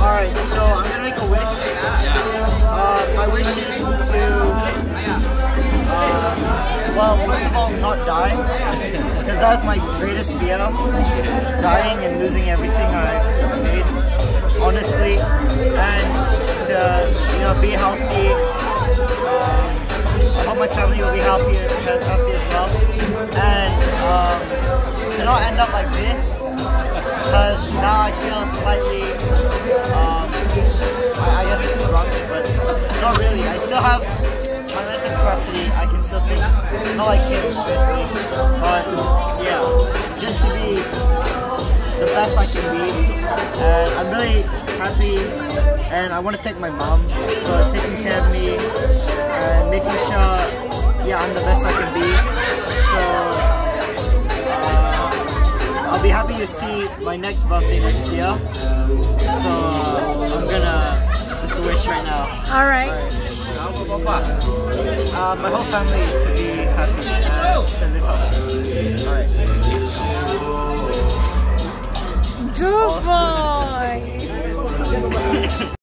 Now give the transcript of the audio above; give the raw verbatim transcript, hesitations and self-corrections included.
Alright, so I'm gonna make a wish. Uh, my wish is to, uh, well, first of all, not die, because that's my greatest fear, dying and losing everything I've made, honestly, and to, you know, be healthy. Um, I hope my family will be happy, healthy as well, and um, to not end up like this, because now I feel slightly, um, I, I guess drunk, but not really. I still have my mental capacity. I can still think, not like him, obviously, but yeah, just to be the best I can be. And I'm really happy, and I want to thank my mom for taking care of me and making sure, yeah, I'm the best I can be. So. I'll be happy to see my next birthday next year, so uh, I'm gonna just wish right now. Alright. Uh, my whole family to be happy and to live happy. Alright. Goofball!